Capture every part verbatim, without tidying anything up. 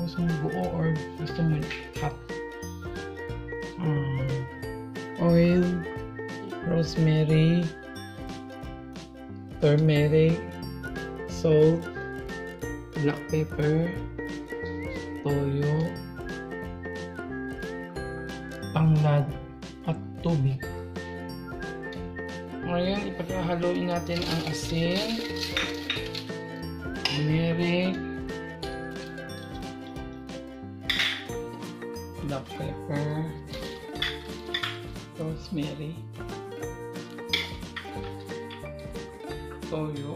gusto mo buo or gusto mo half. Um, oil, rosemary, turmeric, salt, black pepper, toyo, tanglad, at tubig. Ngayon, ipaghahaluin natin ang asin, turmeric, black pepper, rosemary, toyo,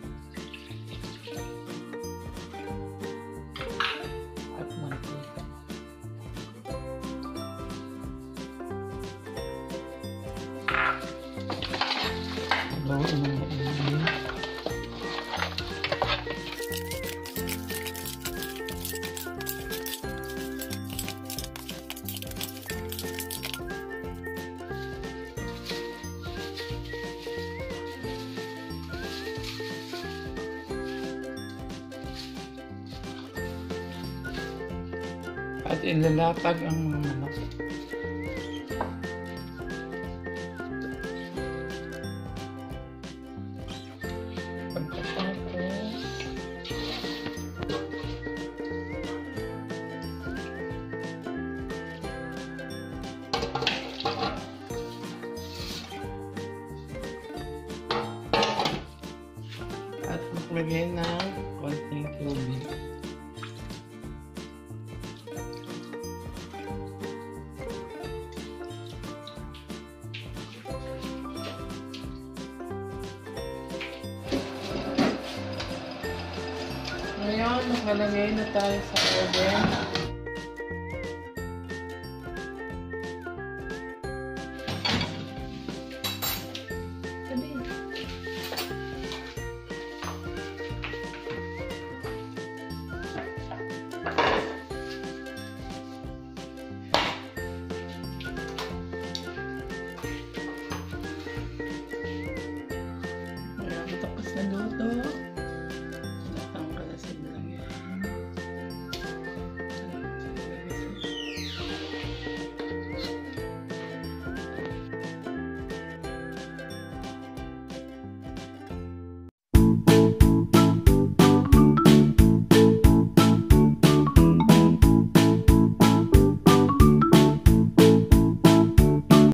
at mantika. Haluin mo ulit. At ilalatag ang mga manok. Pagkatapos, at maglagay ng konting tubig. Ngayon, nakalagay na tayo sa oven.